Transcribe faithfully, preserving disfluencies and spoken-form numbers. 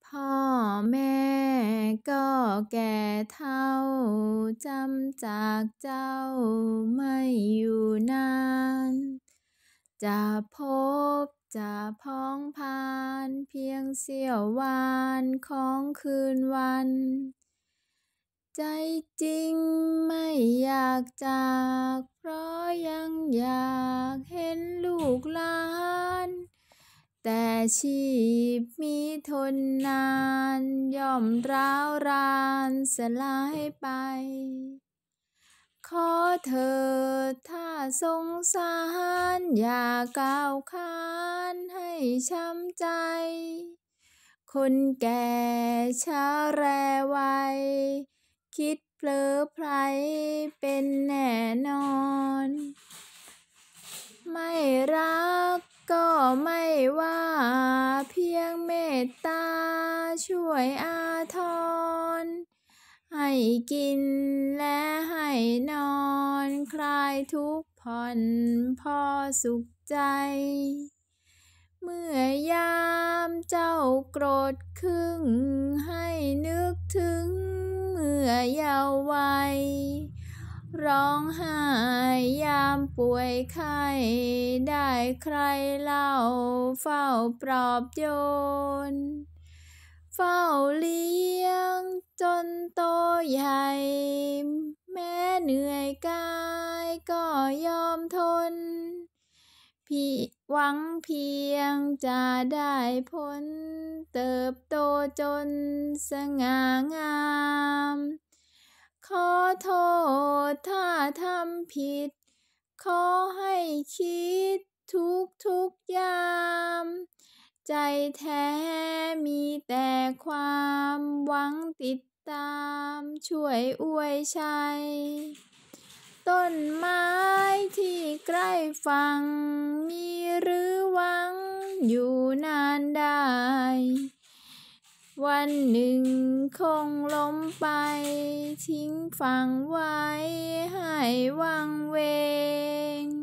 พ่อแม่ก็แก่เฒ่าจำจากเจ้าไม่อยู่นานจะพบจะพ้องพานเพียงเสี้ยววานของคืนวันใจจริงไม่อยากจากเพราะยังอยากเห็นลูกหลานแต่ชีพมีทนนานย่อมร้าวรานสลายไปขอเธอถ้าสงสารอย่าก้าวค้านให้ช้ำใจคนแก่ช้าแรวัยคิดเผลอไพลเป็นแน่นอนไม่รักก็ไม่ว่าเพียงเมตตาช่วยอาทรให้กินและให้นอนคลายทุกข์ผ่อนพอสุขใจเมื่อยามเจ้าโกรธขึ้งให้นึกถึงเมื่อเยาว์วัยร้องไห้ยามป่วยไข้ได้ใครเล่าเฝ้าปลอบโยนเฝ้าเลี้ยงจนโตใหญ่แม้เหนื่อยกายก็ยอมทนพี่หวังเพียงจะได้พ้นเติบโตจนสง่างามขอโทษถ้าทำผิดขอให้คิดทุกทุกยามใจแท้มีแต่ความหวังติดตามช่วยอวยชัยต้นไม้ที่ใกล้ฝั่งมีหรือหวังอยู่นานได้วันหนึ่งคงล้มไปทิ้งฝั่งไว้ให้วังเวง